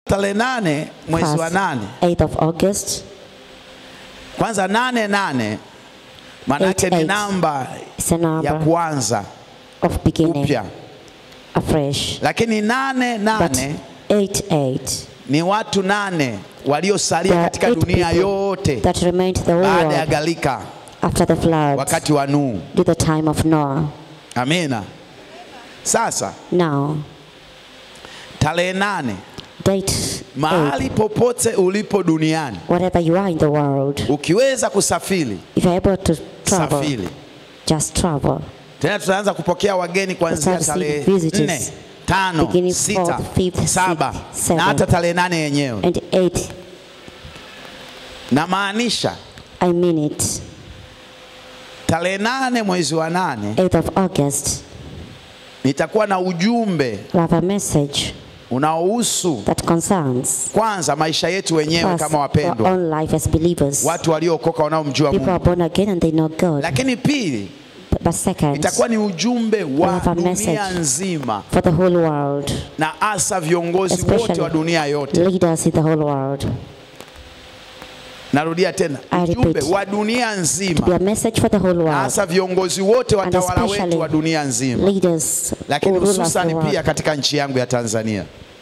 Tarehe 8 mwezi wa 8. 8th of August. Kwanza 8 manake ni namba ya kuanza of beginning upya afresh. Lakini 8 ni watu 8 waliosalia katika dunia yote baada ya gharika, after the flood, wakati wa Nuhu, the time of Noah. Amina. Sasa now tarehe 8, date mahali popote ulipo duniani, wherever you are in the world, ukiweza kusafiri, if you're able to travel, safiri. Just travel. Tena tutaanza kupokea wageni kuanzia tarehe 4, 5, 6, 7 na hata tarehe 8 yenyewe. And 8. Na maanisha, I mean it. Tarehe 8 mwezi wa 8, 8th of August, nitakuwa na ujumbe a message unaohusu that concerns kwanza maisha yetu wenyewe kama wapendwa, our own life as believers, watu waliookoka wanaomjua Mungu. People are born again and they know God. Lakini pili, but second, itakuwa ni ujumbe wa dunia nzima, for the whole world, na hasa viongozi wote wa dunia yote, leaders in the whole world. Narudia tena, ujumbe wa dunia nzima, be a message for the whole world, hasa viongozi wote, watawala wetu wa dunia nzima, leaders, lakini hususan pia katika nchi yangu ya Tanzania.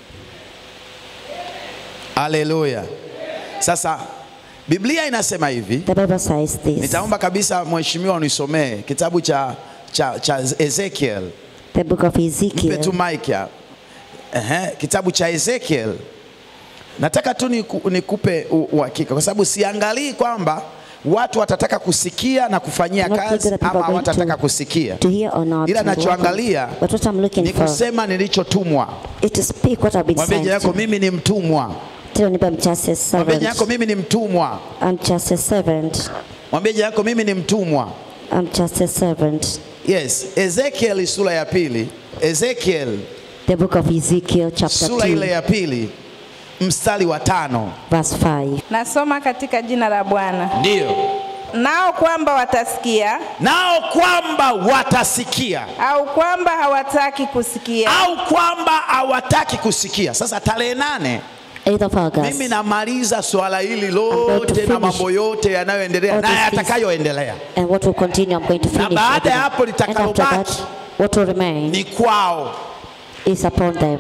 Haleluya. Sasa Biblia inasema hivi, the Bible says this. Nitaomba kabisa mheshimiwa unisomee kitabu cha Ezekiel. The book of Ezekiel. Mpe tu mic ya. Kitabu cha Ezekiel. Nataka tu nikupe uhakika kwa sababu siangalii kwamba watu watataka kusikia na kufanyia kazi ama watataka kusikia. Ila nachoangalia ni kusema nilichotumwa. Mwambie yako mimi ni mtumwa. Mwambie yako mimi ni mtumwa. I'm just a servant. Mwambie yako mimi ni mtumwa. I'm just a servant. Yes, Ezekiel sura ya 2. Ezekiel, the book of Ezekiel chapter 2. Sura ile ya 2 mstari wa 5. Verse 5. Nasoma katika jina la Bwana. Ndio. Nao kwamba watasikia. Nao kwamba watasikia. Au kwamba hawataki kusikia. Au kwamba hawataki kusikia. Sasa tarehe 8 8th of August. Mimi namaliza swala hili lote na mambo yote yanayoendelea na yatakayoendelea. And what will continue, I'm going to finish. Na baada ya hapo litakalobaki, what will remain, ni kwao, is upon them.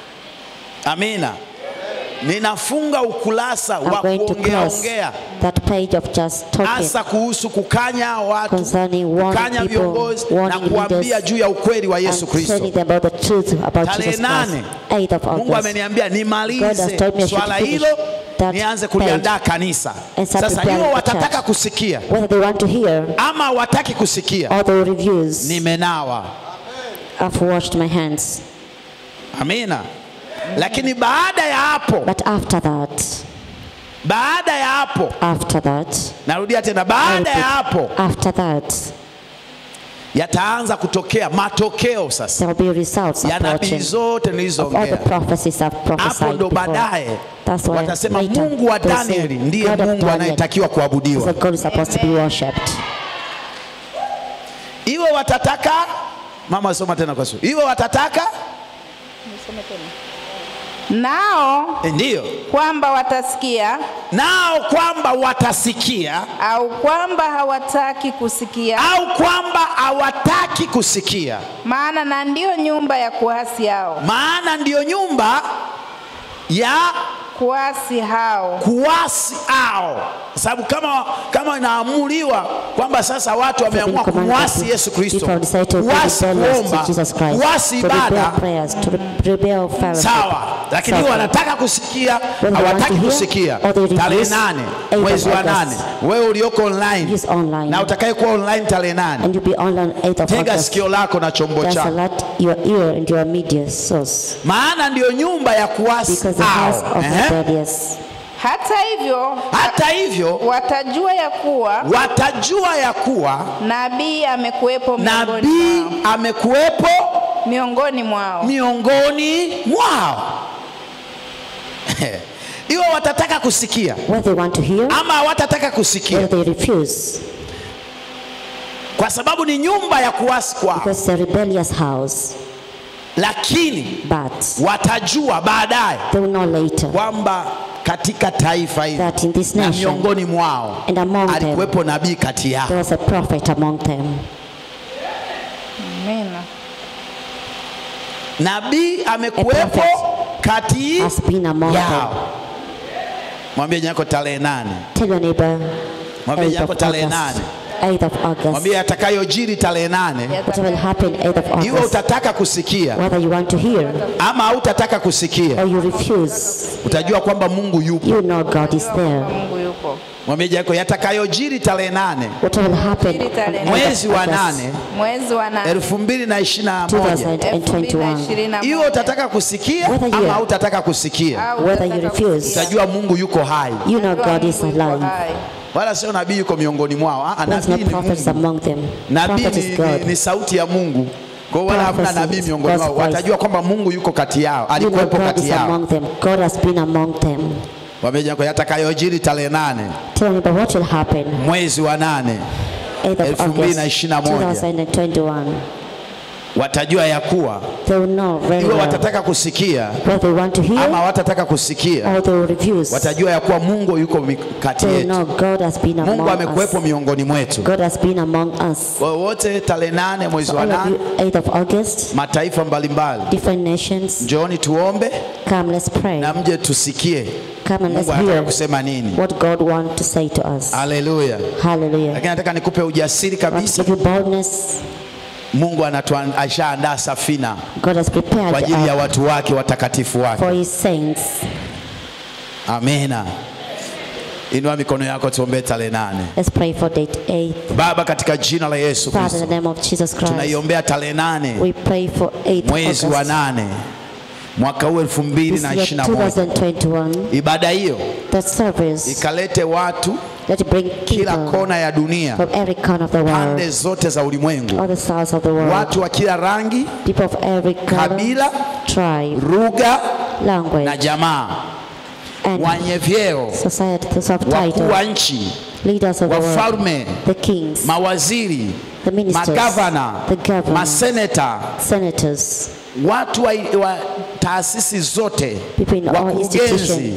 Amina. Ninafunga ukurasa wa kuongea that page of just talking, hasa kuhusu kukanya watu, kukanya viongozi na kuambia juu ya ukweli wa Yesu Kristo. Tarehe 8 Mungu ameniambia nimalize swala hilo, nianze kuliandaa kanisa. Sasa hiyo watataka kusikia ama wataki kusikia, nimenawa. I've washed my hands. Amina. Lakini baada ya hapo, but after that, baada ya hapo, narudia tena, baada ya hapo, after that, yataanza kutokea matokeo sasa. There will be results ya nabii zote nilizoongea. Hapo ndo baadaye watasema Mungu wa Danieli ndiye Mungu anayetakiwa kuabudiwa. Iwe watataka, mama soma tena kwa sura. Iwe watataka, nisome tena. Nao ndio kwamba watasikia, nao kwamba watasikia, au kwamba hawataki kusikia, au kwamba hawataki kusikia. Maana na ndio nyumba ya kuasi hao. Maana ndio nyumba ya kuasi hao. Kuasi hao. Sababu kama inaamuliwa kwamba sasa watu wameamua kumwasi Yesu Kristo, kuasi kuomba, kuasi ibada, sawa. Lakini wanataka kusikia, hawataki kusikia. Tarehe 8 mwezi wa 8, wewe ulioko online na utakaye kuwa online tarehe 8, tega sikio lako na chombo chako. Maana ndio nyumba ya kuasi hao. Hata hivyo watajua ya kuwa nabii amekuwepo miongoni mwao. Iwe watataka kusikia ama watataka kusikia, kwa sababu ni nyumba ya kuasi kwao. lakini But watajua baadaye they will know later kwamba katika taifa hili that in this na nation miongoni mwao and among them alikuwepo nabii kati yao. there was a prophet among them. Amina. Nabii amekuwepo prophet kati has been among yao. Mwambie nyako tarehe 8. Tell your neighbor, Mwambie 8th nyako of tarehe August. 8. 8th of August. Mwambie atakayojiri tarehe 8. What will happen 8th of Iwe August? utataka kusikia Whether you want to hear ama hautataka kusikia, or you refuse, utajua kwamba Mungu yupo. you know God is there. Mungu yupo. Mwambie yako yatakayojiri tarehe 8 What will happen on 8th mwezi of wa August 8 Mwezi wa 8 2021, 2021. iwe utataka kusikia Whether ama you- hautataka kusikia, Whether you refuse, utajua Mungu yuko hai. you know God is alive. Wala sio nabii yuko miongoni mwao. There's no Nabii ni prophets Mungu. among them. Nabii Prophet is God. ni sauti ya Mungu. Kwa hiyo wala hamna Prophecy nabii is miongoni God's mwao. voice. Watajua kwamba Mungu yuko kati yao, You know alikuwepo God kati is yao. among them. God has been among them. Wameja kwa yatakayojiri tarehe 8 Tell me, but what will happen mwezi wa 8 8th of August 2021. 2021? watajua ya kuwa They will know very iwe well watataka kusikia whether they want to ama hear watataka kusikia, or they will refuse. watajua ya kuwa Mungu yuko kati They will yetu. know God has been Mungu among amekuwepo us. miongoni mwetu. God has been among us. Wote tarehe 8 mwezi So wa all of 8, you, 8th of August, mataifa mbalimbali, different nations, njooni tuombe come, let's pray. na mje tusikie Come and let's Mungu anataka hear kusema nini. what God wants to say to us. Haleluya. Hallelujah. Lakini nataka nikupe ujasiri kabisa. Give you boldness. Mungu ashaandaa safina God has kwa prepared ajili ya watu wake watakatifu for wake. his saints. Amina. Inua mikono yako tuombe tarehe 8. Let's pray for date 8th. Baba, katika jina la Yesu Father, in Kristo, the name of Jesus Christ, tunaiombea tarehe 8 we pray for 8th mwezi wa August 8 mwaka huu this year 2021. 2021. Ibada hiyo That service, ikalete watu let it bring kila people kona ya dunia, from every corner of the pande world, zote za ulimwengu, all the sides of the world, watu wa kila rangi, people of every color, kabila, tribe, lugha language, na jamaa, and wenye vyeo, society, the wakuu wa subtitle, nchi, leaders of the world, wafalme, the kings, mawaziri, the ministers, magavana, the governors, maseneta, senators, watu wa taasisi zote, people in all wakurugenzi, institutions,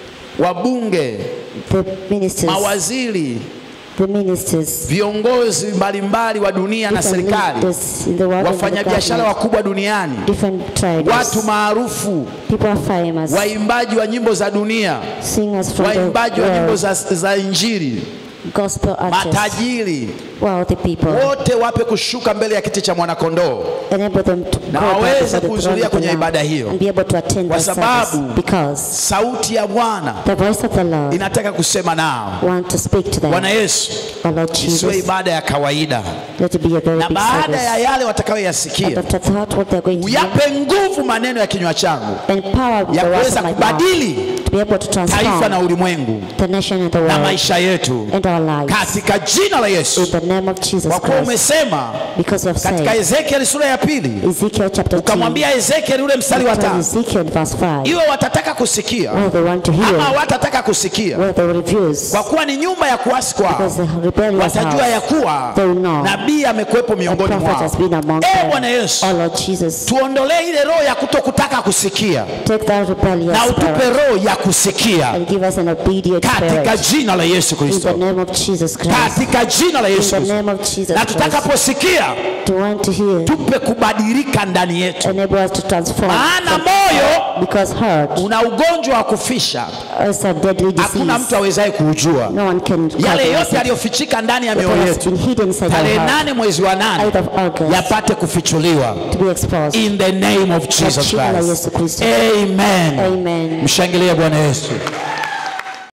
wabunge, the ministers, mawaziri, the ministers, viongozi mbalimbali wa dunia na different serikali, leaders in the world, and the wafanyabiashara government, wakubwa duniani, different traders, watu maarufu, people are famous, waimbaji wa nyimbo za dunia, singers from the waimbaji wa nyimbo world, za Injili, gospel artists, matajiri, wealthy people, wote wape kushuka mbele ya kiti cha mwanakondoo enable them to na go down waweze before the throne kuhudhuria of the kwenye Lamb ibada hiyo, and be able to attend kwa the service, sababu because sauti ya Bwana the voice of the Lord inataka kusema nao. want to speak to them. Bwana Yesu, Oh Lord isiwe Jesus, ibada ya kawaida, let it be a very na big baada ya service. yale And watakayoyasikia, after that, what they're going to do, uyape nguvu maneno ya kinywa changu empower ya the words kuweza of my mouth kubadili to be able to taifa na transform ulimwengu the nation and the na world maisha yetu and our lives. katika jina la Yesu. In the name of Jesus Kwa kuwa Christ, umesema because you have katika said, Ezekiel sura ya 2, Ezekiel chapter 2, ukamwambia Ezekiel ule mstari wa 5, Ezekiel verse 5, iwe watataka kusikia whether they want to ama hear, watataka kusikia, whether they will refuse, kwa kuwa ni nyumba ya kuasi kwao, because the rebellious watajua ya house, kuwa they will know nabii amekuwepo a miongoni prophet mwao. has been among Bwana them. Yesu, Oh Lord Jesus, tuondolee ile roho ya kutokutaka kusikia take that rebellious na utupe spirit roho ya kusikia and give us an obedient katika spirit. jina la Yesu In the Kristo, name of Jesus Christ. katika jina la In Yesu the Kristo. name of Jesus Na Christ. tutakaposikia To want to hear, tupe kubadilika ndani yetu, enable us to transform. maana moyo Because heart una ugonjwa wa kufisha, is a deadly hakuna disease. mtu awezaye kuujua. No one can Yale diagnose yote it. yaliyofichika ndani ya What mioyo has yetu been hidden inside our tarehe heart, 8 mwezi wa 8 8th of August, yapate kufichuliwa to be exposed. in the name of Jesus jina la Christ. Yesu Kristo. Amen. Amen. Mshangilie Bwana Yesu.